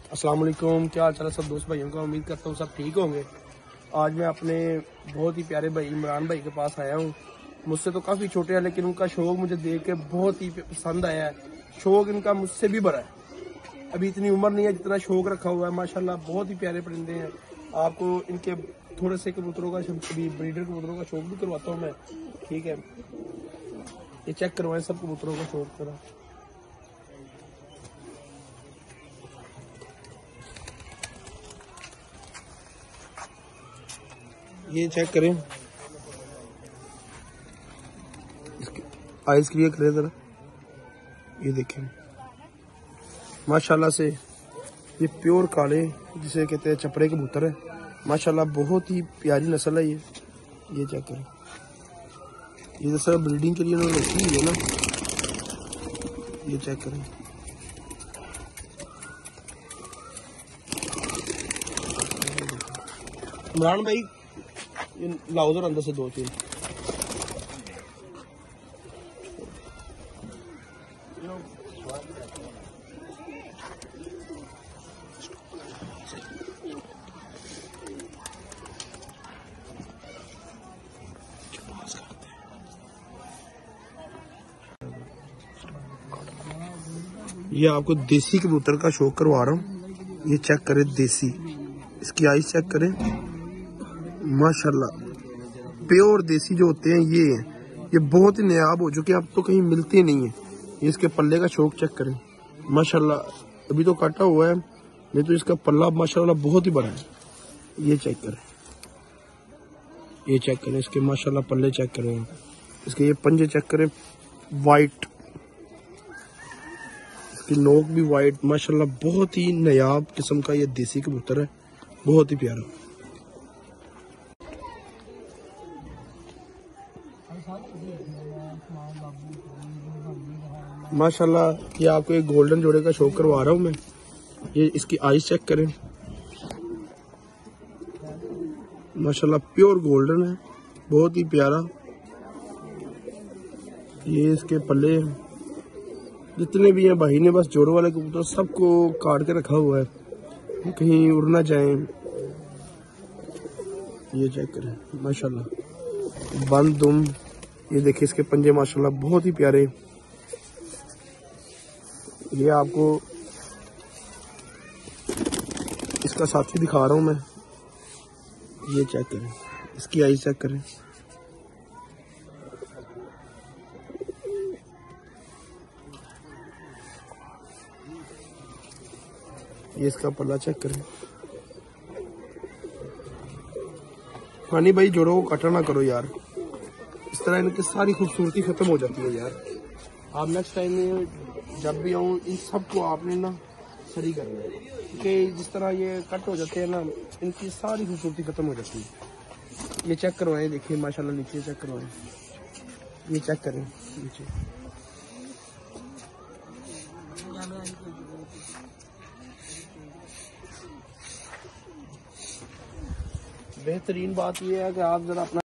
अस्सलाम वालेकुम, क्या हाल चाल है सब दोस्त भाइयों का। उम्मीद करता हूँ सब ठीक होंगे। आज मैं अपने बहुत ही प्यारे भाई इमरान भाई के पास आया हूँ। मुझसे तो काफ़ी छोटे हैं लेकिन उनका शौक मुझे देख के बहुत ही पसंद आया है। शौक इनका मुझसे भी बड़ा है। अभी इतनी उम्र नहीं है जितना शौक रखा हुआ है। माशाल्लाह बहुत ही प्यारे परिंदे हैं। आपको इनके थोड़े से कबूतरों का ब्रीडर कबूतरों का शौक भी करवाता हूँ मैं। ठीक है, ये चेक करवाएं सब कबूतरों का शौक करा। ये चेक करें, आइस क्लियर करें जरा। ये देखें माशाल्लाह से, ये प्योर काले जिसे कहते हैं चपड़े कबूतर है। माशाल्लाह बहुत ही प्यारी नस्ल है ये चेक करें। ये जैसा ब्रीडिंग के लिए उन्होंने रखी हुई है ना, ये चेक करें। इमरान भाई ये लाओ उधर अंदर से दो तीन। ये आपको देसी कबूतर का शौक करवा रहा हूँ। ये चेक करें देसी, इसकी आइस चेक करें। माशाल्लाह प्योर देसी जो होते हैं ये बहुत ही नायाब हो चुके हैं, अब तो कहीं मिलते नहीं है। ये इसके पल्ले का शौक चेक करें। माशाल्लाह अभी तो काटा हुआ है, नहीं तो इसका पल्ला माशाल्लाह बहुत ही बड़ा है। ये चेक करें, ये चेक करें इसके माशाल्लाह पल्ले चेक करें। इसके ये पंजे चेक करें, वाइट, इसकी नोक भी वाइट। माशाल्लाह बहुत ही नायाब किस्म का ये देसी कबूतर है, बहुत ही प्यारा। माशाल्लाह ये आपको एक गोल्डन जोड़े का शौक करवा रहा हूँ मैं। ये इसकी आइस चेक करें, माशाल्लाह प्योर गोल्डन है, बहुत ही प्यारा। ये इसके पल्ले जितने भी हैं भाई ने बस जोड़ों वाले कबूतर सबको काट के रखा हुआ है, कहीं उड़ ना जाए। ये चेक करें माशाल्लाह बंद दुम। ये देखिए इसके पंजे माशाल्लाह बहुत ही प्यारे। ये आपको इसका साथी दिखा रहा हूं मैं। ये चेक करें, इसकी आई चेक करें। ये इसका पल्ला चेक करें। फानी भाई जोड़ों को कटा ना करो यार, इस तरह इनकी सारी खूबसूरती खत्म हो जाती है यार। आप नेक्स्ट टाइम में जब भी आऊँ इन सबको आपने ना सही करना है, क्योंकि जिस तरह ये कट हो जाते हैं ना इनकी सारी खूबसूरती खत्म हो जाती है। ये चेक करवाएं, देखिए माशाल्लाह नीचे चेक करवाएं। ये चेक करें नीचे। बेहतरीन बात यह है कि आप जरा अपना